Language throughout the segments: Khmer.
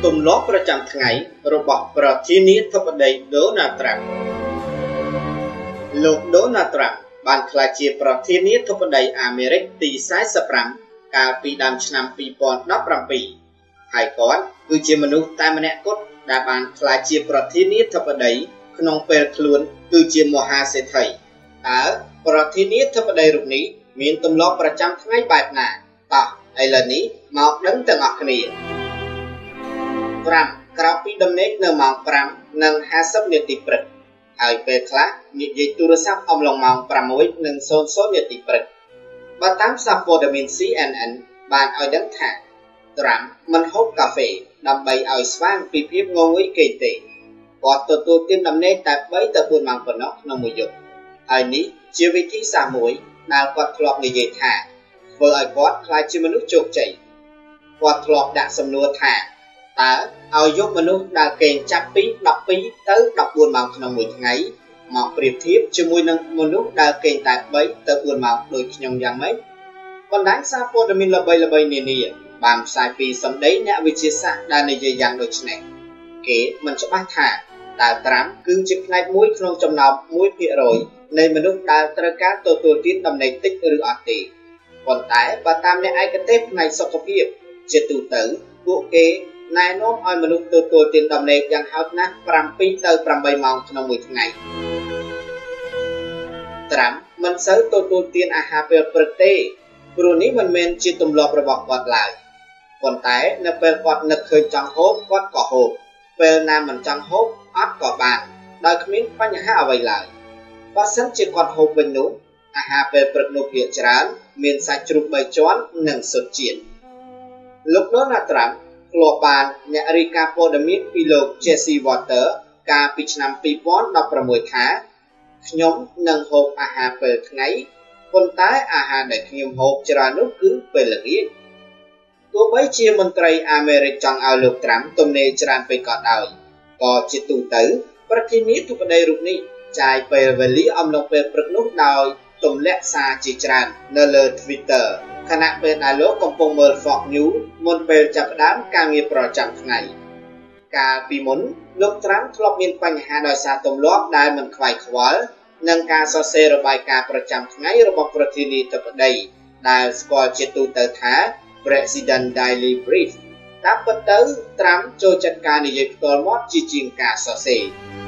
ទម្លាប់ប្រចាំថ្ងៃរបស់ប្រធានាធិបតីដូណាល់ត្រាំលោកដូណាល់ត្រាំបានក្លាយជាប្រធានាធិបតីអាមេរិកទី45កាលពីដើមឆ្នាំ2017ហើយគាត់គឺជាមនុស្សតែម្នាក់គត់ដែលបានក្លាយជាប្រធានាធិបតីក្នុងពេលខ្លួនគឺជាមហាសេដ្ឋីតើប្រធានាធិបតីរូបនេះមានទម្លាប់ប្រចាំថ្ងៃបែបណាតោះឥឡូវនេះមកដឹងទាំងអស់គ្នា5ក្រោយពីដំណេកនៅម៉ោង 5:50 នាទីព្រឹកហើយពេលខ្លះនិយាយទូរស័ព្ទអំឡុងម៉ោង 6:00 នាទីព្រឹកបើតាមសារព័ត៌មាន CNN បានឲ្យដឹងថាត្រាំមិនហូបកាហ្វេដើម្បីឲ្យស្វាងពីភាពងងុយគេទេគាត់ទទួលទានដំណេកតែ 3 ទៅ 4 ម៉ោងប៉ុណ្ណោះក្នុងមួយយប់ហើយនេះជាវិធីសាស្ត្រមួយដែលគាត់ធ្លាប់និយាយថាធ្វើឲ្យគាត់ក្លាយជាមនុស្សជោគជ័យគាត់ធ្លាប់ដាក់សំណួរថាតើឲ្យយកមនុស្សដែលគេងចាប់ពី 12 ទៅ 14 ម៉ោងក្នុងមួយថ្ងៃមកប្រៀបធៀបជាមួយនឹងមនុស្សដែលគេងតែ 3 ទៅ 4 ម៉ោងដូចខ្ញុំយ៉ាងម៉េចបណ្ដាញសារព័ត៌មានល្បីៗនានាបានផ្សាយពីសម្ដីអ្នកវិទ្យាសាស្ត្រដែលនិយាយយ៉ាងដូចនេះគេមិនច្បាស់ថាតើត្រាំគឺជាផ្នែកមួយក្នុងចំណោម 1% នៃមនុស្សដែលត្រូវការទទួលទានដំណេកតិចឬអត់ទេប៉ុន្តែបើតាមអ្នកឯកទេសផ្នែកសុខភាពជាទូទៅពួកគេណែនាំឲ្យមនុស្សទទួលទានដំណេកយ៉ាងហោចណាស់ 7 ទៅ 8 ម៉ោងក្នុងមួយថ្ងៃត្រាំមិនសូវទទួលទានអាហារពេលព្រឹកទេព្រោះនេះមិនមែនជាទម្លាប់របស់គាត់ឡើយប៉ុន្តែនៅពេលគាត់នឹកឃើញចង់ហូបគាត់ក៏ហូបពេលណាមិនចង់ហូបអត់ក៏បានដោយគ្មានបញ្ហាអ្វីឡើយបើសិនជាគាត់ហូបវិញនោះអាហារពេលព្រឹកនោះភាគច្រើនមានសាច់ជ្រូក3ជាន់និងស៊ុតចៀនលោកដូណាល់ត្រាំធ្លាប់បានអ្នករាយការណ៍ព័ត៌មានពីលោក Jesse Watters កាលពីឆ្នាំ 2016 ថាខ្ញុំនឹងហូបអាហារពេលថ្ងៃប៉ុន្តែអាហារដែលខ្ញុំហូបច្រើននោះគឺពេលល្ងាចទោះបីជាមន្ត្រីអាមេរិកចង់ឲ្យលោកត្រាំទំនេរច្រើនពេកក៏ដោយក៏ជាទូទៅប្រធានាធិបតីរូបនេះចាយពេលវេលាអំឡុងពេលព្រឹកនោះដោយទម្លាក់សារជាច្រើននៅលើ Twitter ខណៈពេលដែលលោកកំពុងមើល Fox News មុនពេលចាប់ផ្ដើមការងារប្រចាំថ្ងៃកាលពីមុនលោកត្រាំធ្លាប់មានបញ្ហាដោយសារទម្លាប់ដែលមិនខ្វាយខ្វល់និងការសរសេររបាយការណ៍ប្រចាំថ្ងៃរបស់ប្រធានាធិបតីដែលស្គាល់ជាទូទៅថា President Daily Brief តាមពិតទៅត្រាំចូលចិត្តការនិយាយផ្ទាល់មាត់ជាងការសរសេរ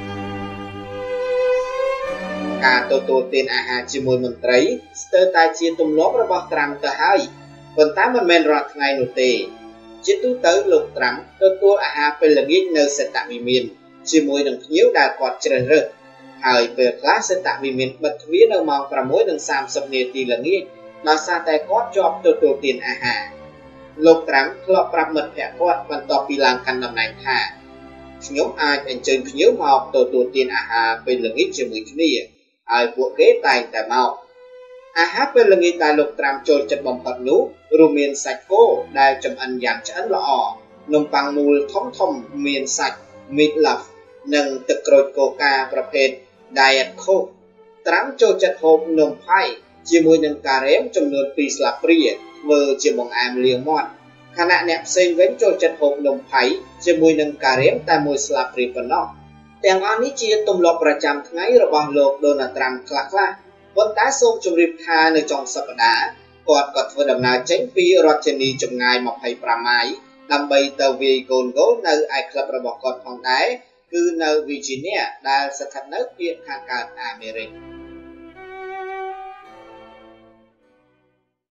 ការទទួលទានអាហារជាមួយមន្ត្រីស្ទើរតែជាទម្លាប់របស់ត្រាំទៅហើយប៉ុន្តែមិនមែនរាល់ថ្ងៃនោះទេជាទូទៅលោកត្រាំទទួលអាហារពេលល្ងាចនៅសេតវិមានជាមួយនឹងភ្ញៀវដែលគាត់ជ្រើសរើសហើយពេលខ្លះសេតវិមានបិទទ្វារនៅម៉ោង 6:30 នាទីល្ងាចដោយសារតែគាត់ជាប់ទទួលទានអាហារលោកត្រាំធ្លាប់ប្រាប់មិត្តភក្តិគាត់បន្ទាប់ពីឡើងកាន់តំណែងថាខ្ញុំអាចអញ្ជើញភ្ញៀវមកទទួលទានអាហារពេលល្ងាចជាមួយគ្នាហើយពួកគេតែងតែមកអាហារពេលល្ងាចដែលលោកត្រាំចូលចិត្តបំផុតនោះរួមមានសាច់គោដែលចម្អិនយ៉ាងឆ្អិនល្អនំប៉័ងមូលធំមានសាច់ meat loaf និងទឹកក្រូចកូកាប្រភេទ Diet Coke ត្រាំចូលចិត្តហូបនំផៃជាមួយនឹងការ៉េមចំនួន 2 ស្លាបព្រាធ្វើជាបង្អែមលាងមាត់ខណៈអ្នកផ្សេងវិញចូលចិត្តហូបនំផៃជាមួយនឹងការ៉េមតែ 1 ស្លាបព្រាប៉ុណ្ណោះទាំងអស់នេះជាទម្លាប់ប្រចាំថ្ងៃរបស់លោកដូណាល់ត្រាំខ្លះប៉ុន្តែសូមជម្រាបថានៅចុងសប្តាហ៍គាត់ក៏ធ្វើដំណើរចេញពីរដ្ឋធានីចម្ងាយ 25 ម៉ាយលដើម្បីទៅវាយកូនហ្គោលនៅឯក្លឹបរបស់គាត់ផងដែរគឺនៅ Virginia ដែលស្ថិតនៅភាគខាងកើតអាមេរិក